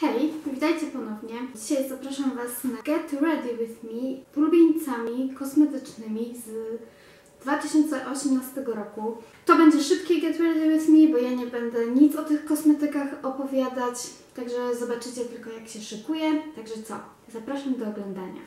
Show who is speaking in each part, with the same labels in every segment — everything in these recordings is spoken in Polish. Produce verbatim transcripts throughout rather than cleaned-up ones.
Speaker 1: Hej, witajcie ponownie. Dzisiaj zapraszam Was na Get Ready With Me ulubieńcami kosmetycznymi z dwa tysiące osiemnastego roku. To będzie szybkie Get Ready With Me, bo ja nie będę nic o tych kosmetykach opowiadać, także zobaczycie tylko, jak się szykuje. Także co? Zapraszam do oglądania.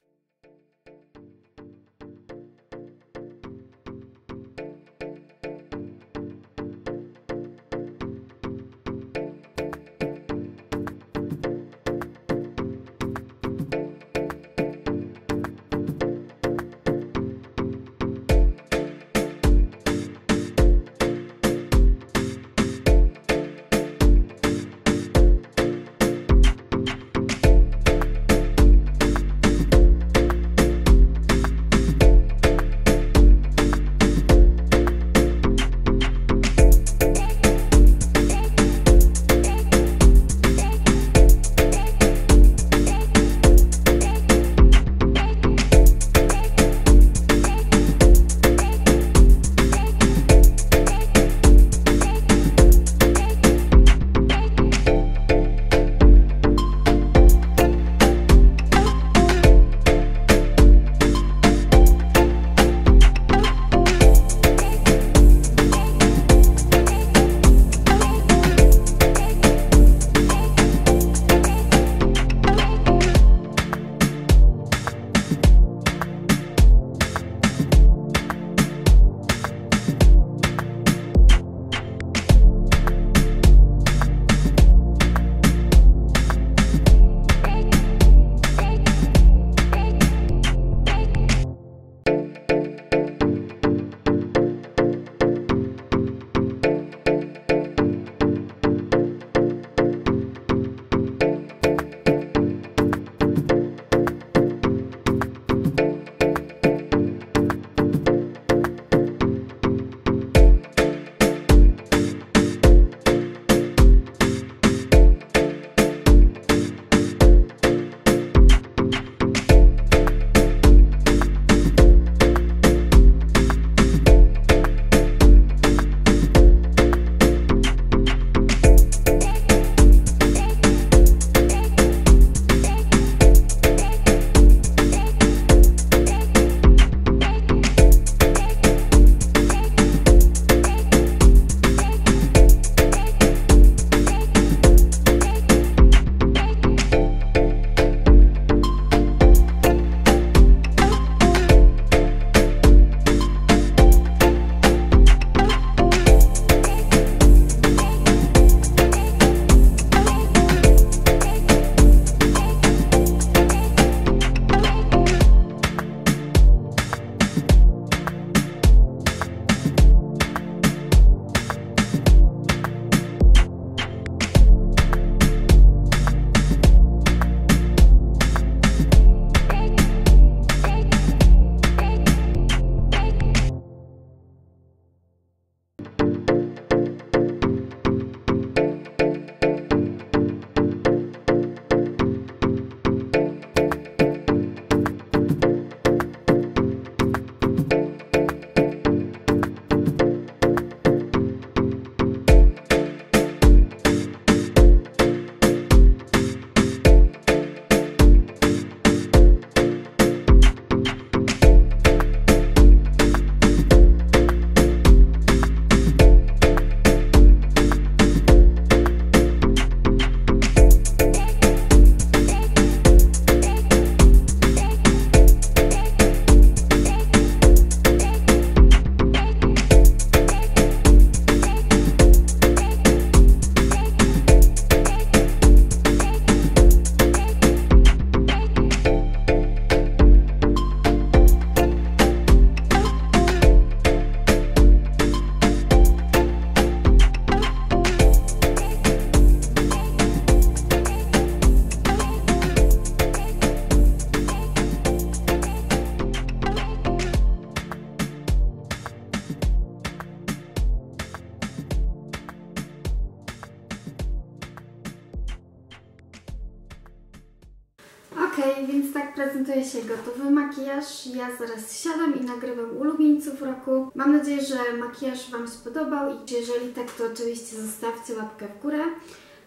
Speaker 1: Ok, więc tak prezentuje się gotowy makijaż. Ja zaraz siadam i nagrywam ulubieńców roku. Mam nadzieję, że makijaż Wam się podobał i jeżeli tak, to oczywiście zostawcie łapkę w górę.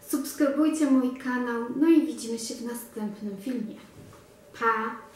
Speaker 1: subskrybujcie mój kanał, no i widzimy się w następnym filmie. Pa!